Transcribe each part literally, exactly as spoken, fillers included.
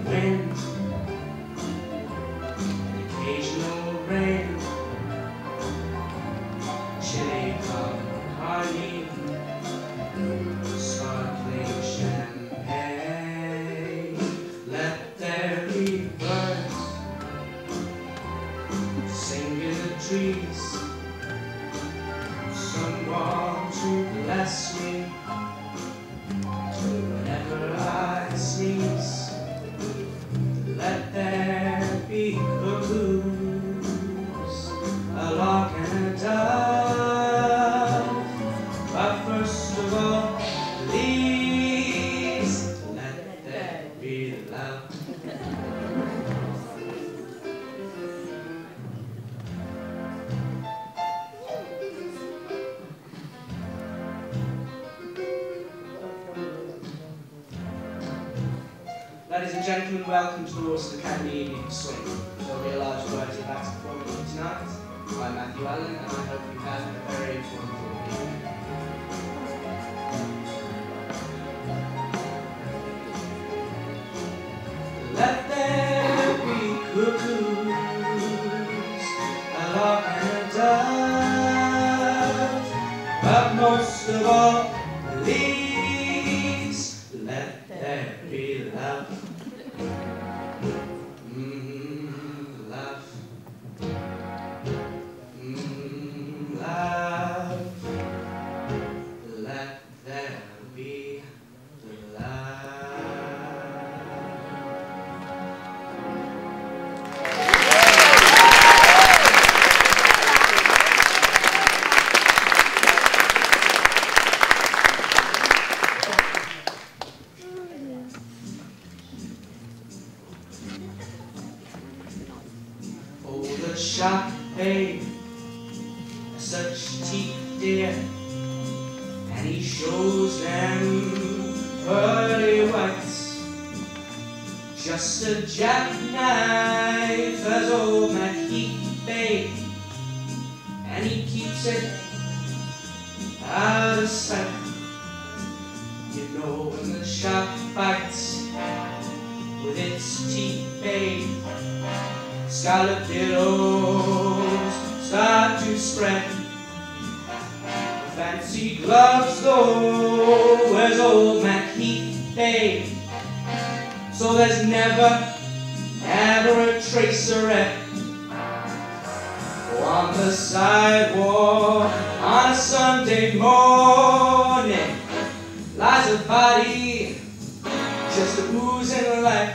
wind, occasional rain, chili Bacardi, sparkling champagne. Let there be birds sing in the trees, someone to bless me whenever I sneeze. Let there be cuckoos, a lark and a dove, but first of all, please let there be love. Ladies and gentlemen, welcome to the Royal Academy Evening Swing. There will be a large variety of acts performing for you tonight. I'm Matthew Allen, and I hope you have a very informative evening. Let there be cuckoos, a lark and a dove, but most of all, please let there be love. Mm, love. Mm, love. Let there be love. Oh, the shark babe has such teeth, dear, and he shows them pearly whites. Just a jackknife as old MacHeath babe, and he keeps it out of sight. You know when the shark bites with its teeth, babe, scarlet billows start to spread. Fancy gloves though, where's old MacHeath babe? So there's never, ever a trace of red. Oh, on the sidewalk on a Sunday morning lies a body just oozing life.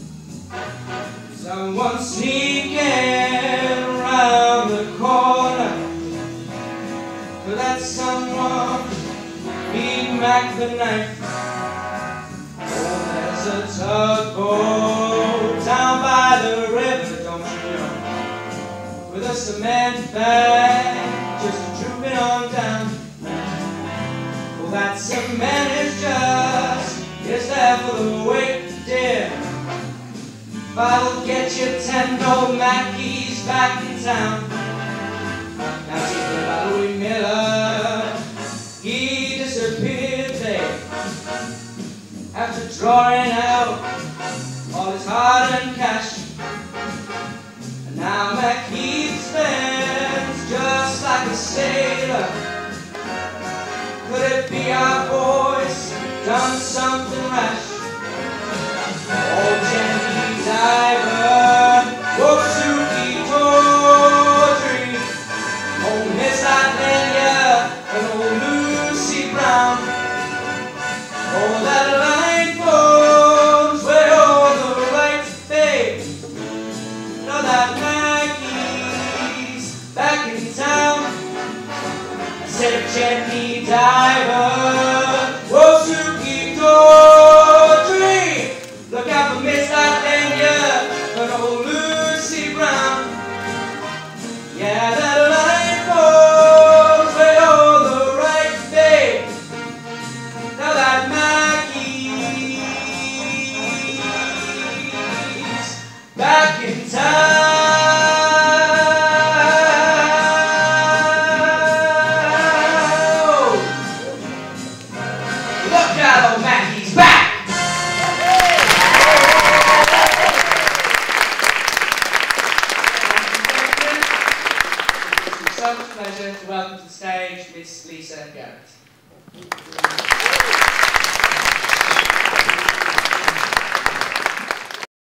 Someone sneaking around the corner. Could that someone be Mac the Knife? Oh, there's a tugboat down by the river, don't you know, with a cement bag just drooping on down. Oh, that cement is just, is there for the weight, dear. I'll get you ten old Mackies back in town. Now see about Louis Miller, he disappeared there after drawing out all his hard-earned cash. And now MacHeath spends just like a sailor. Could it be our boys done something rash? Oh, Jenny Diver, oh, Suki Tawdry, oh, Miss Adelia, and oh, Lucy Brown. Oh, that line phone's where all the right, babe. Know that Maggie's back in town. I said, Jenny Diver, oh, Suki Tawdry. so much pleasure to welcome to the stage Miss Lisa Garrett.